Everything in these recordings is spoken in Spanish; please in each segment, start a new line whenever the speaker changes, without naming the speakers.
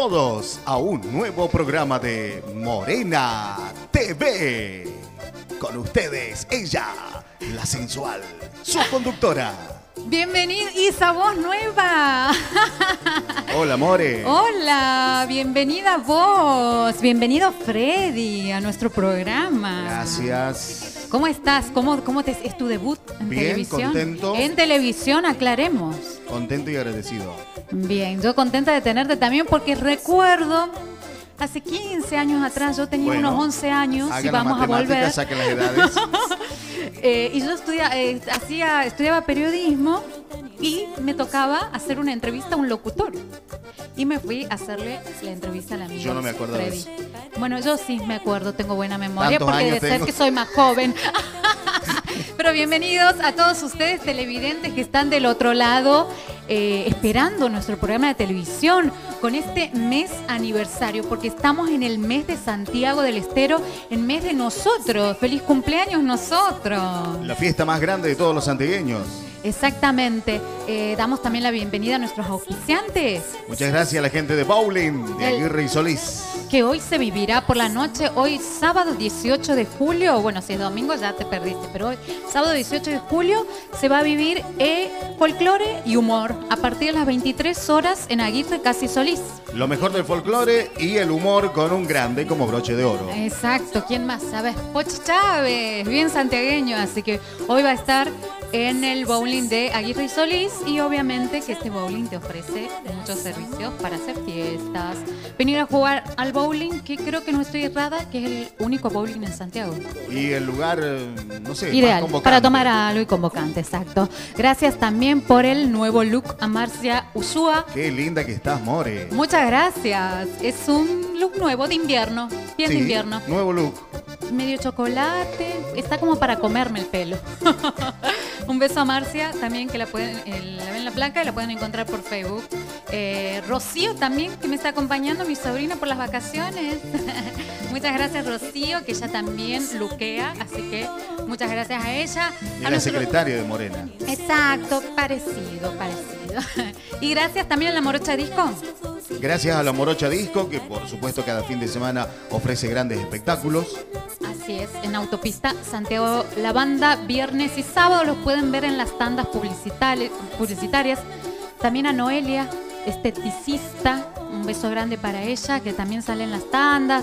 todos a un nuevo programa de Morena TV. Con ustedes, ella, la sensual, su conductora.
Bienvenida, Isa, voz nueva.
Hola, More.
Hola, bienvenida vos. Bienvenido, Freddy, a nuestro programa.
Gracias.
¿Cómo estás? ¿Es tu debut en
Bien,
televisión?
contento.
En televisión, aclaremos.
Contento y agradecido.
Bien, yo contenta de tenerte también porque recuerdo, hace 15 años atrás, yo tenía unos 11 años y vamos a volver.
Saquen las edades.
Y yo estudiaba periodismo y me tocaba hacer una entrevista a un locutor. Y me fui a hacerle la entrevista al amigo.
Yo no me acuerdo
Freddy.
de eso.
Bueno, yo sí me acuerdo, tengo buena memoria
Tantos
porque
años
debe ser
tengo.
que soy más joven. Pero bienvenidos a todos ustedes televidentes que están del otro lado esperando nuestro programa de televisión con este mes aniversario, porque estamos en el mes de Santiago del Estero, el mes de nosotros. ¡Feliz cumpleaños nosotros!
La fiesta más grande de todos los santiagueños.
Exactamente. Damos también la bienvenida a nuestros auspiciantes,
Muchas gracias a la gente de Bowling, de Aguirre y Solís.
que hoy se vivirá por la noche, hoy sábado 18 de julio, bueno, si es domingo ya te perdiste, pero hoy sábado 18 de julio se va a vivir folclore y humor a partir de las 23 horas en Aguirre Casi Solís.
Lo mejor del folclore y el humor con un grande como broche de oro.
Exacto, ¿quién más? ¿Sabes? Pochi Chávez, bien santiagueño, así que hoy va a estar en el bowling de Aguirre y Solís y obviamente que este bowling te ofrece muchos servicios para hacer fiestas, venir a jugar al bowling, que creo que no estoy errada, que es el único bowling en Santiago.
Y el lugar, no sé, más
Ideal,
convocante.
para tomar algo y convocante, exacto. Gracias también por el nuevo look a Marcia Ushua.
Qué linda que estás, More.
Muchas gracias. Es un look nuevo de invierno, bien de
Sí,
invierno.
nuevo look.
Medio chocolate, está como para comerme el pelo. Un beso a Marcia también, que la ven en La Placa y la pueden encontrar por Facebook. Rocío también, que me está acompañando, mi sobrina por las vacaciones. Muchas gracias, Rocío, que ella también luquea, así que muchas gracias a ella.
Y
A
la
nuestro-
secretaria de Morena.
Exacto, parecido. Y gracias también a la Morocha Disco.
Gracias a la Morocha Disco, que por supuesto cada fin de semana ofrece grandes espectáculos.
Así es, en Autopista Santiago La Banda, viernes y sábado los pueden ver en las tandas publicitarias. También a Noelia, esteticista, un beso grande para ella, que también sale en las tandas.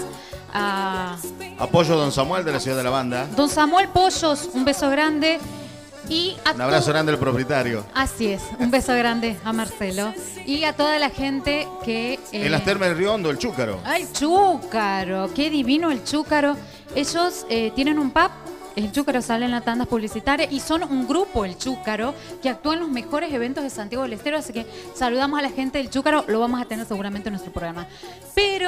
A
Apoyo a Don Samuel de la Ciudad de la Banda.
don Samuel Pollos, un beso grande. Y a
Un abrazo grande al propietario.
Así es, un beso grande a Marcelo. Y a toda la gente que...
En las Termas del Río Hondo, el Chúcaro.
¡Ay, Chúcaro! ¡Qué divino el Chúcaro! Ellos tienen un pub, el Chúcaro sale en las tandas publicitarias y son un grupo, el Chúcaro, que actúa en los mejores eventos de Santiago del Estero, así que saludamos a la gente del Chúcaro, lo vamos a tener seguramente en nuestro programa. Pero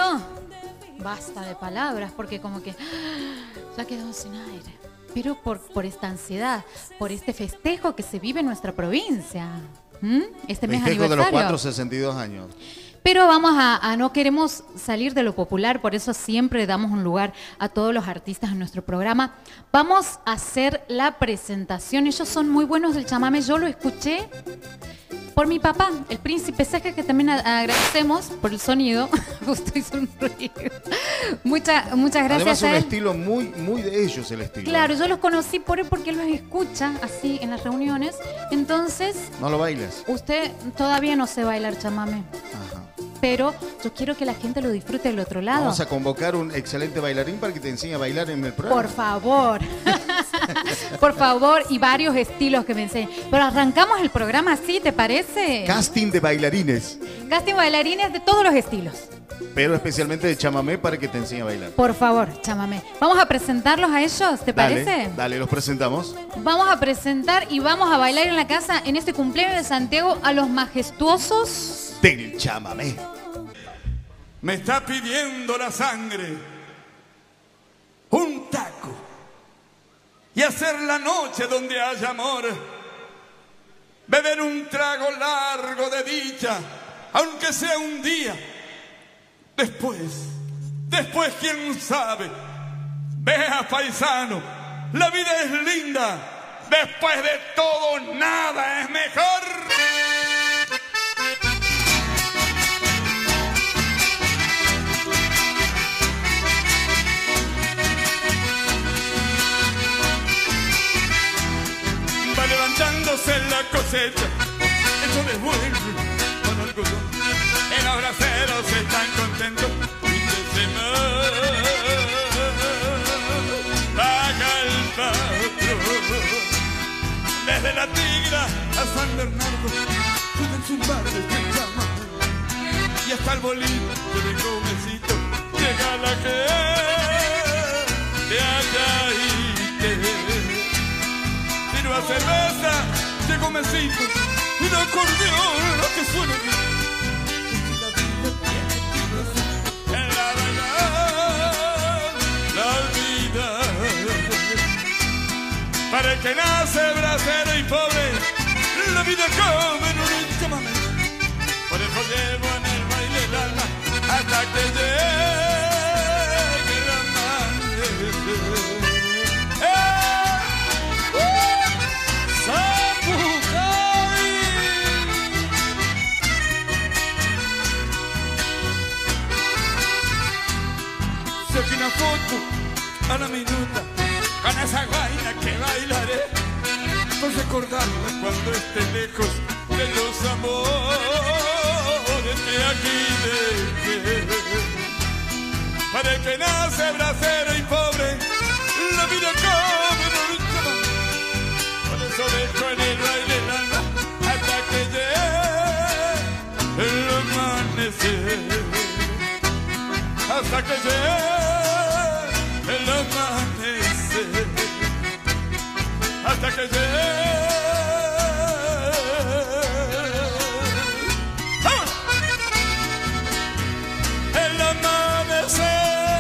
basta de palabras, porque como que ya quedamos sin aire. Pero por esta ansiedad, por este festejo que se vive en nuestra provincia. Este mes
Festejo de los
aniversario.
462 años.
Pero no queremos salir de lo popular, por eso siempre damos un lugar a todos los artistas en nuestro programa. Vamos a hacer la presentación. Ellos son muy buenos del chamamé. Yo lo escuché por mi papá, el Príncipe Ceja, que también agradecemos por el sonido. Justo hizo un ruido. Muchas gracias
Además, un
a él.
estilo muy de ellos, el estilo.
Claro, yo los conocí por él porque él los escucha así en las reuniones. Entonces,
No lo bailas.
usted todavía no sé bailar chamamé.
Ajá.
Pero yo quiero que la gente lo disfrute del otro lado.
Vamos a convocar un excelente bailarín para que te enseñe a bailar en el programa.
Por favor. Por favor, y varios estilos que me enseñen. Pero arrancamos el programa así, ¿te parece?
Casting de bailarines,
Casting bailarines de todos los estilos.
pero especialmente de chamamé para que te enseñe a bailar.
Por favor, chámame. Vamos a presentarlos a ellos, ¿te parece?
Dale, los presentamos.
Vamos a presentar y vamos a bailar en la casa en este cumpleaños de Santiago a los majestuosos.
Del chamamé.
Me está pidiendo la sangre un taco y hacer la noche donde haya amor, beber un trago largo de dicha, aunque sea un día. Después quién sabe. Vea, paisano, la vida es linda, después de todo nada es mejor. cosecha, hecho de vuelta con algodón. En los braceros están contentos, fin de semana paga el patrón. Desde la Tigra a San Bernardo, suben sus bares de cama, y hasta el boliche de Gómezito llega la gente allá y te sirva cerveza de Gómezito y de acordeón lo que suena bien. En la bailar la vida, para el que nace bracero y pobre, la vida come en un chamamé. Por eso llevo en el baile el alma hasta que llegue el amanecer. ¡Sapucay! Saqué una foto a la minuta con esa guaina que bailaré, por recordarla cuando esté lejos de los amores que aquí dejé. Para el que nace bracero y pobre, la vida come en un chamamé. Por eso dejo en el baile el alma hasta que llegue el amanecer. Hasta que llegue el amanecer. Hasta que llegue el amanecer.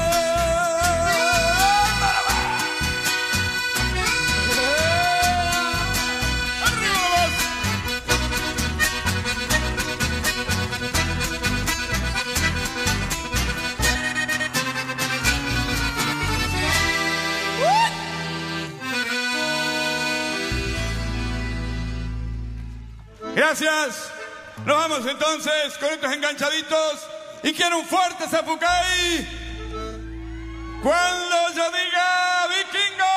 Gracias. Nos vamos entonces con estos enganchaditos. Y quiero un fuerte Sapucay cuando yo diga vikingo.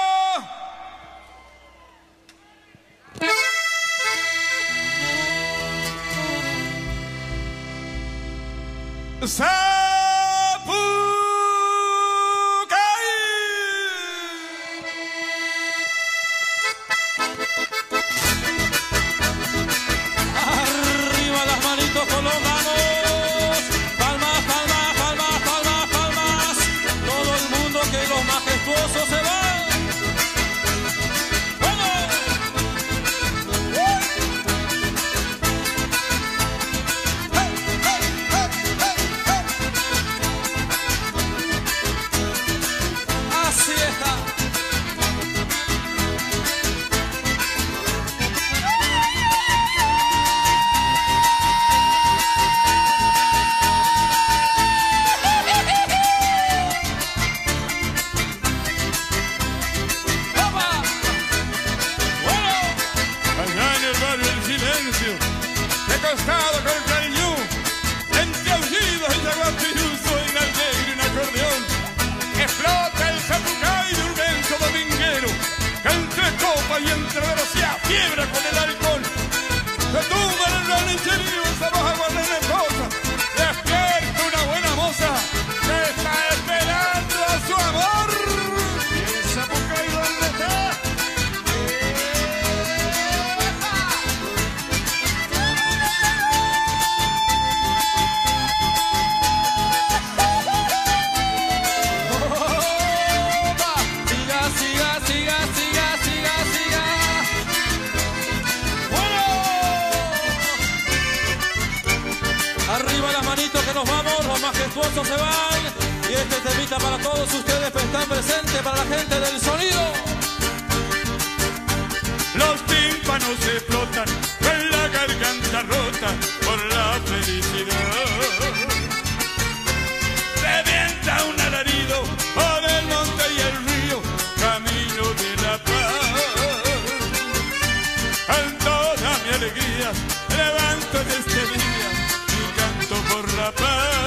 Y entre velocidad, fiebre con el alcohol. Se tumba en el rancherío, esa roja guarnenecosa. Despierta una buena moza que está esperando a su amor. ¿Y el Sapucay dónde está?
Arriba las manitos que nos vamos, los majestuosos se van. Y este temita para todos ustedes que están presentes, para la gente del sonido.
Los tímpanos se explotan con la garganta rota por la felicidad. Revienta un alarido por el monte y el río, camino de la paz. Con toda mi alegría levanto de este día por la paz.